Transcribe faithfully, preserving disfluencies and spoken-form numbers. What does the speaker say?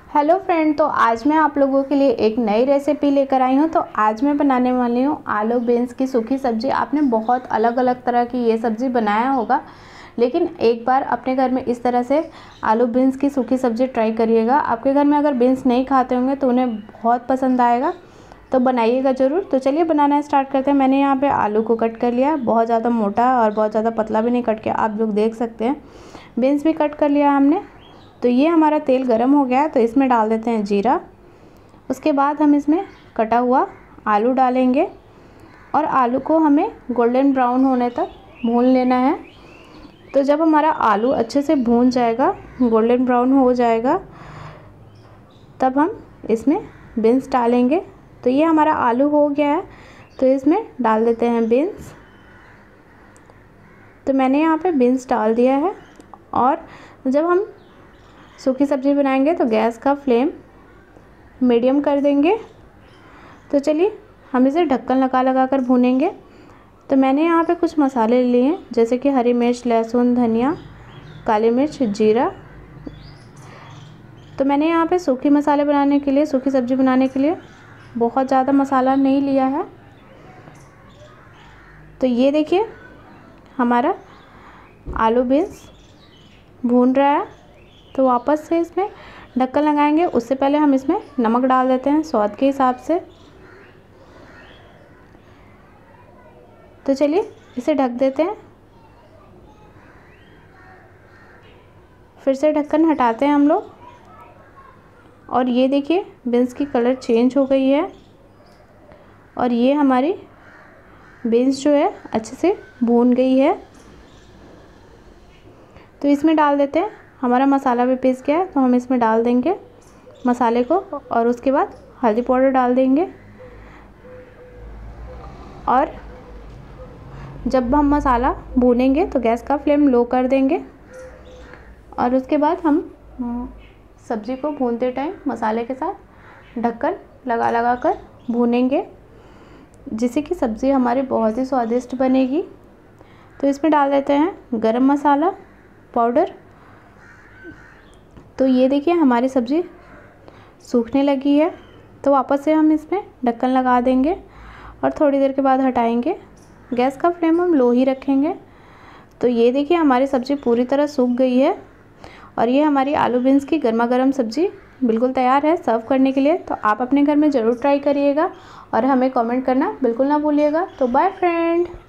Hello friend, तो आज मैं आप लोगों के लिए एक नई रेसिपी लेकर आई हूँ। तो आज मैं बनाने वाली हूँ आलू बीन्स की सूखी सब्ज़ी। आपने बहुत अलग अलग तरह की ये सब्ज़ी बनाया होगा, लेकिन एक बार अपने घर में इस तरह से आलू बीन्स की सूखी सब्ज़ी ट्राई करिएगा। आपके घर में अगर बीन्स नहीं खाते होंगे तो उन्हें बहुत पसंद आएगा, तो बनाइएगा ज़रूर। तो चलिए बनाना स्टार्ट करते हैं। मैंने यहाँ पर आलू को कट कर लिया, बहुत ज़्यादा मोटा और बहुत ज़्यादा पतला भी नहीं कट किया, आप लोग देख सकते हैं। बीन्स भी कट कर लिया हमने। तो ये हमारा तेल गरम हो गया है, तो इसमें डाल देते हैं जीरा। उसके बाद हम इसमें कटा हुआ आलू डालेंगे और आलू को हमें गोल्डन ब्राउन होने तक भून लेना है। तो जब हमारा आलू अच्छे से भून जाएगा, गोल्डन ब्राउन हो जाएगा, तब हम इसमें बीन्स डालेंगे। तो ये हमारा आलू हो गया है, तो इसमें डाल देते हैं बीन्स। तो मैंने यहाँ पे बीन्स डाल दिया है। और जब हम सूखी सब्ज़ी बनाएंगे तो गैस का फ्लेम मीडियम कर देंगे। तो चलिए हम इसे ढक्कन लगा लगा कर भूनेंगे। तो मैंने यहाँ पे कुछ मसाले लिए हैं, जैसे कि हरी मिर्च, लहसुन, धनिया, काली मिर्च, जीरा। तो मैंने यहाँ पे सूखी मसाले बनाने के लिए, सूखी सब्ज़ी बनाने के लिए बहुत ज़्यादा मसाला नहीं लिया है। तो ये देखिए हमारा आलू बीन्स भून रहा है। तो वापस से इसमें ढक्कन लगाएंगे। उससे पहले हम इसमें नमक डाल देते हैं स्वाद के हिसाब से। तो चलिए इसे ढक देते हैं। फिर से ढक्कन हटाते हैं हम लोग। और ये देखिए बीन्स की कलर चेंज हो गई है और ये हमारी बीन्स जो है अच्छे से भून गई है। तो इसमें डाल देते हैं, हमारा मसाला भी पीस गया है, तो हम इसमें डाल देंगे मसाले को। और उसके बाद हल्दी पाउडर डाल देंगे। और जब हम मसाला भूनेंगे तो गैस का फ्लेम लो कर देंगे। और उसके बाद हम सब्ज़ी को भूनते टाइम मसाले के साथ ढक्कन लगा लगा कर भूनेंगे, जिससे कि सब्ज़ी हमारी बहुत ही स्वादिष्ट बनेगी। तो इसमें डाल देते हैं गरम मसाला पाउडर। तो ये देखिए हमारी सब्ज़ी सूखने लगी है। तो वापस से हम इसमें ढक्कन लगा देंगे और थोड़ी देर के बाद हटाएंगे। गैस का फ्लेम हम लो ही रखेंगे। तो ये देखिए हमारी सब्ज़ी पूरी तरह सूख गई है और ये हमारी आलू बीन्स की गर्मा गर्म सब्ज़ी बिल्कुल तैयार है सर्व करने के लिए। तो आप अपने घर में ज़रूर ट्राई करिएगा और हमें कमेंट करना बिल्कुल ना भूलिएगा। तो बाय फ्रेंड।